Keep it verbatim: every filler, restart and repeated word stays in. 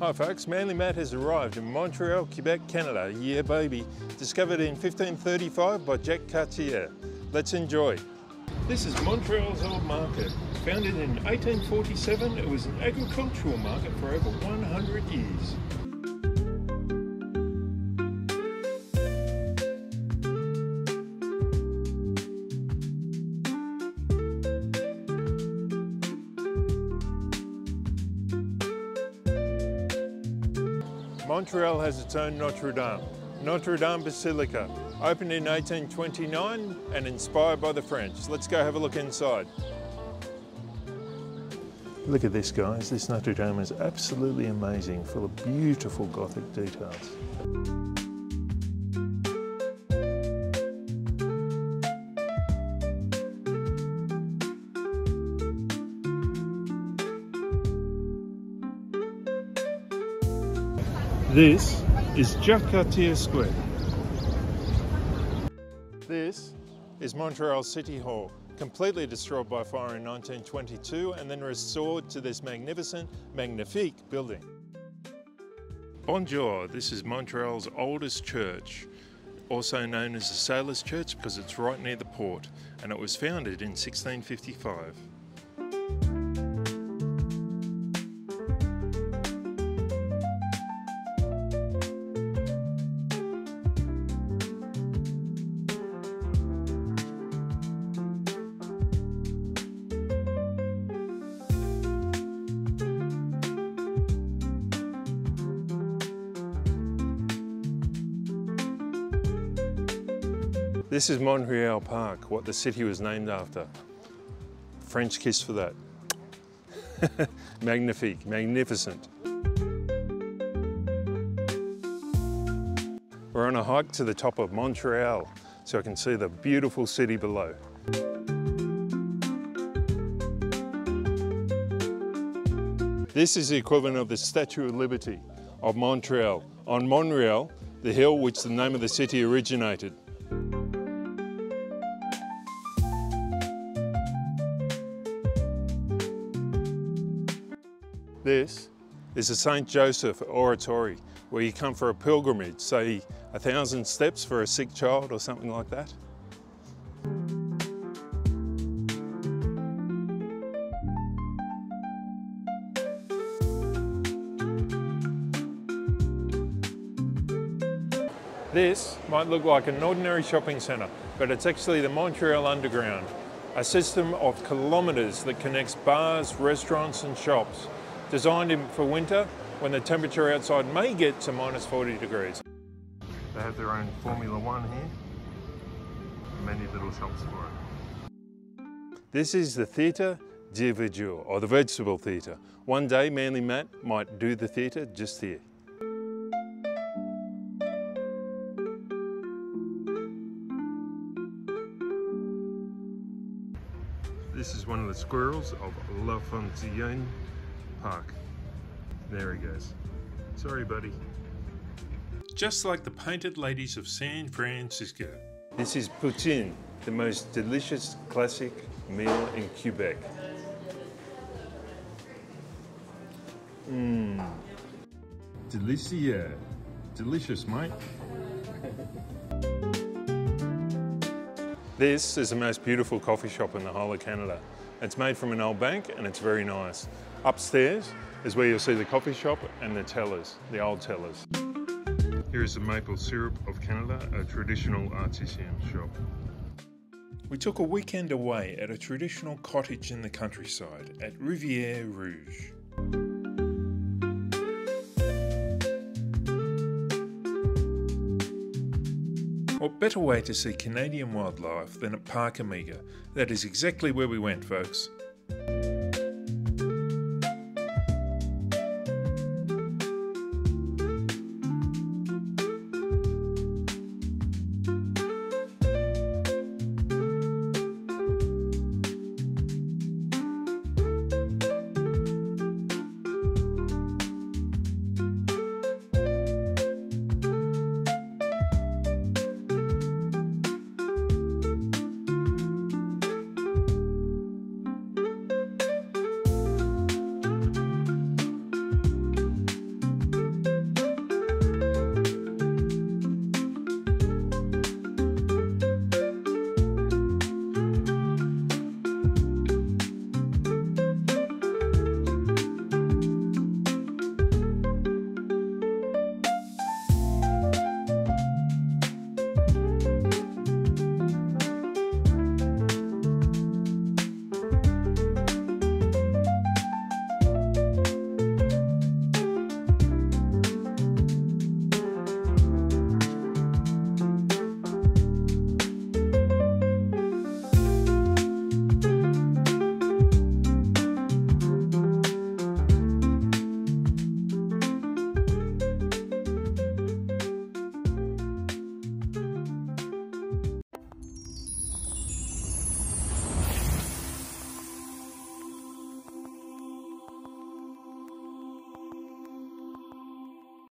Hi folks, Manly Matt has arrived in Montreal, Quebec, Canada. Yeah baby. Discovered in fifteen thirty-five by Jacques Cartier. Let's enjoy. This is Montreal's old market. Founded in eighteen forty-seven, it was an agricultural market for over one hundred years. Montreal has its own Notre Dame, Notre Dame Basilica, opened in eighteen twenty-nine and inspired by the French. Let's go have a look inside. Look at this guys, this Notre Dame is absolutely amazing, full of beautiful Gothic details. This is Jacques Cartier Square. This is Montreal City Hall, completely destroyed by fire in nineteen twenty-two and then restored to this magnificent, magnifique building. Bonjour, this is Montreal's oldest church, also known as the Sailors' Church because it's right near the port, and it was founded in sixteen fifty-five. This is Montreal Park, what the city was named after. French kiss for that. Magnifique, magnificent. We're on a hike to the top of Montreal, so I can see the beautiful city below. This is the equivalent of the Statue of Liberty of Montreal, on Montreal, the hill which the name of the city originated. This is the Saint Joseph Oratory, where you come for a pilgrimage, say a thousand steps for a sick child or something like that. This might look like an ordinary shopping centre, but it's actually the Montreal Underground, a system of kilometres that connects bars, restaurants and shops, designed for winter when the temperature outside may get to minus forty degrees. They have their own Formula One here, many little shops for it. This is the Theatre de Verdure, or the Vegetable Theatre. One day Manly Matt might do the theatre just here. This is one of the squirrels of La Fontaine Park. There he goes. Sorry, buddy. Just like the painted ladies of San Francisco. This is poutine, the most delicious classic meal in Quebec. Mmm. Delicia. Delicious, mate. This is the most beautiful coffee shop in the whole of Canada. It's made from an old bank and it's very nice. Upstairs is where you'll see the coffee shop and the tellers, the old tellers. Here is the maple syrup of Canada, a traditional artisan shop. We took a weekend away at a traditional cottage in the countryside at Rivière-Rouge. What better way to see Canadian wildlife than at Parc Omega? That is exactly where we went, folks.